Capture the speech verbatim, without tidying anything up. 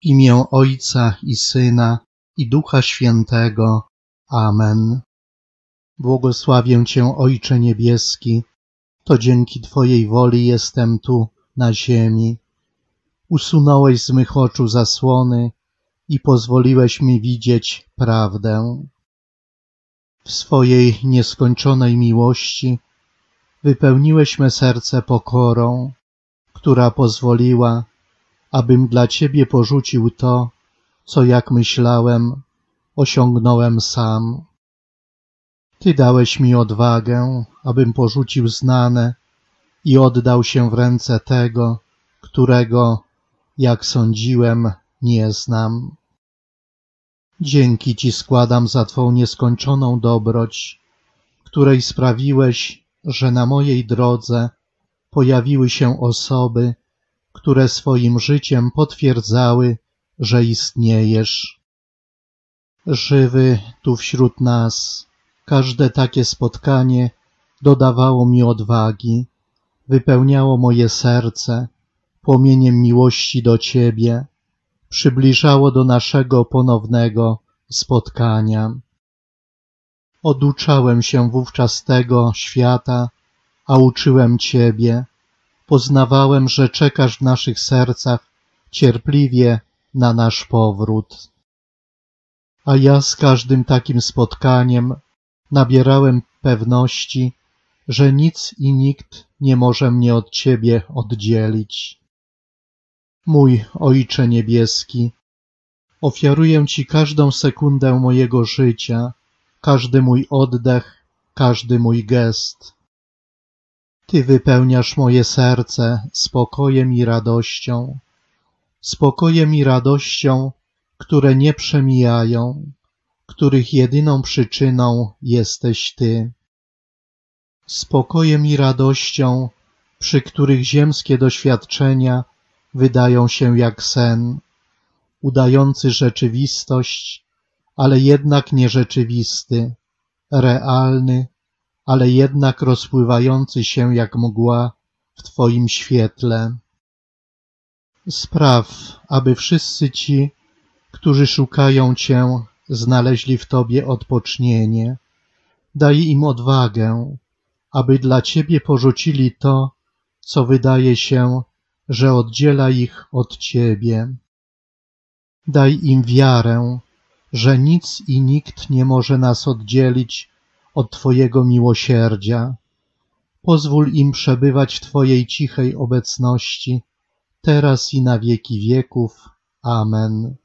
W imię Ojca i Syna, i Ducha Świętego. Amen. Błogosławię Cię, Ojcze Niebieski, to dzięki Twojej woli jestem tu, na ziemi. Usunąłeś z mych oczu zasłony i pozwoliłeś mi widzieć prawdę. W swojej nieskończonej miłości wypełniłeś me serce pokorą, która pozwoliła, abym dla Ciebie porzucił to, co, jak myślałem, osiągnąłem sam. Ty dałeś mi odwagę, abym porzucił znane i oddał się w ręce tego, którego, jak sądziłem, nie znam. Dzięki Ci składam za Twą nieskończoną dobroć, której sprawiłeś, że na mojej drodze pojawiły się osoby, które swoim życiem potwierdzały, że istniejesz. Żywy tu wśród nas, każde takie spotkanie dodawało mi odwagi, wypełniało moje serce płomieniem miłości do Ciebie, przybliżało do naszego ponownego spotkania. Oduczałem się wówczas tego świata, a uczyłem Ciebie. Poznawałem, że czekasz w naszych sercach cierpliwie na nasz powrót. A ja z każdym takim spotkaniem nabierałem pewności, że nic i nikt nie może mnie od Ciebie oddzielić. Mój Ojcze Niebieski, ofiaruję Ci każdą sekundę mojego życia, każdy mój oddech, każdy mój gest. Ty wypełniasz moje serce spokojem i radością, spokojem i radością, które nie przemijają, których jedyną przyczyną jesteś Ty. Spokojem i radością, przy których ziemskie doświadczenia wydają się jak sen, udający rzeczywistość, ale jednak nierzeczywisty, realny, ale jednak rozpływający się jak mgła w Twoim świetle. Spraw, aby wszyscy ci, którzy szukają Cię, znaleźli w Tobie odpocznienie. Daj im odwagę, aby dla Ciebie porzucili to, co wydaje się, że oddziela ich od Ciebie. Daj im wiarę, że nic i nikt nie może nas oddzielić od Twojego miłosierdzia. Pozwól im przebywać w Twojej cichej obecności, teraz i na wieki wieków. Amen.